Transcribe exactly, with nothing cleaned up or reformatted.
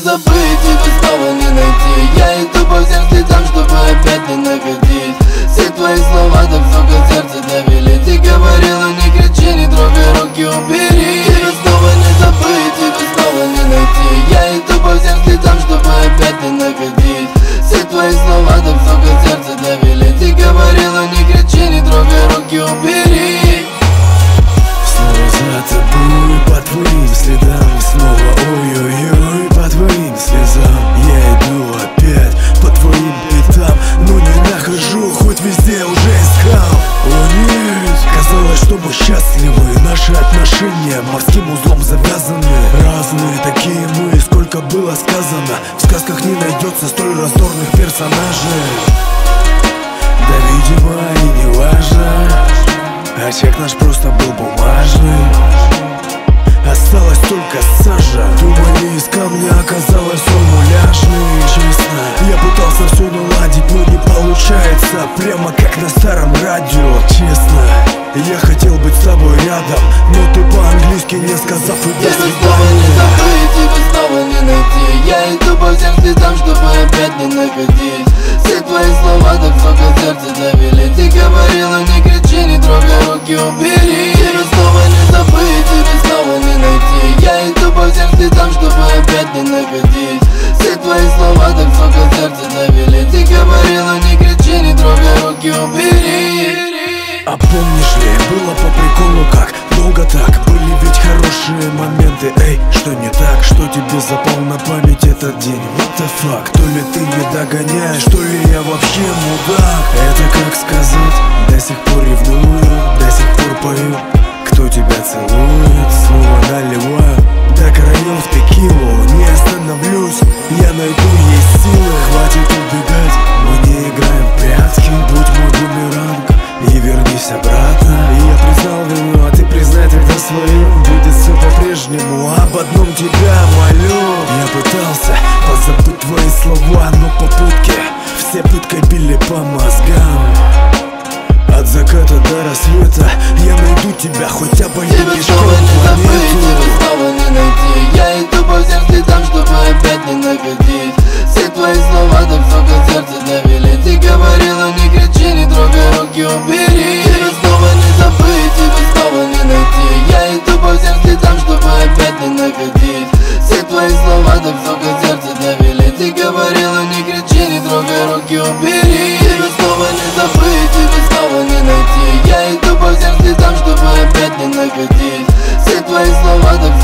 забыть, тебя снова не найти. Я иду по всем следам, чтобы опять не находить. Все твои слова так, сука, сердце довели. Ты говорила, не кричи, не трогай, руки убери. Тебя снова не забыть, тебя снова не найти. Я иду по всем следам, чтобы опять не находить. Все твои слова так, сука, сердце довели. Ты говорила, не кричи, не трогай, руки убери. Снова за тобой, по твоим следам. Снова ой-ой-ой, по твоим слезам. Я иду опять по твоим пятам, но не нахожу, хоть везде уже искал. О нет, казалось, что мы счастливы. Наши отношения морским узлом завязаны. Разные такие мы, сколько было сказано. В сказках не найдется столь раздорных персонажей. Да, видимо, и не важно, а чек наш просто был бумажный. Осталась только сажа. Думали, из камня, оказалось он муляжный. Честно, я пытался все наладить, но не получается. Прямо как на старом радио. Честно, я хотел быть с тобой рядом, но ты по-английски не сказав и до свидания. Тебя снова не забыть, тебя снова не найти. Я иду по всем следам, чтобы опять не находить. Все твои слова так, сука, сердце довели. Ты говорила, не кричи, не трогай, руки убери. Тебя снова не забыть, тебя снова не найти. Я иду по всем следам, чтобы опять не находить. Все твои слова так, сука, сердце довели. Ты говорила, не кричи, не трогай, руки убери. А помнишь ли, было по приколу как? Долго так, были ведь хорошие моменты. Эй, что не так, что тебе запал на память этот день? What the fuck, то ли ты не догоняешь, то ли я вообще мудак. Это как сказать, до сих пор ревную, до сих пор пою. Кто тебя целует, снова наливаю до краев текилу. Не остановлюсь, я найду ей силы. Хватит убегать, мы не играем в прятки. Будь мой бумеранг и вернись обратно. Я признал вину, а ты признай тогда свою. Будет все по-прежнему, об одном тебя молю. Я пытался позабыть твои слова, но попытки все пыткой били по мозгам. От заката до рассвета я найду тебя, хотя бы не пешком планету. Тебя снова не найти. Я иду по всем следам, чтобы опять не находить. Все твои слова так, сука, сердце довели. Ты говорила, не кричи, не трогай, руки убери. Тебя снова не забыть, тебя снова не найти. Я иду по всем следам, чтобы опять не находить. Все твои слова так, сука, сердце довели. Ты говорила, не кричи, не трогай, руки убери. Тебя снова не забыть, тебя снова не найти. Я иду по всем следам, чтобы опять не находить. Все твои слова так,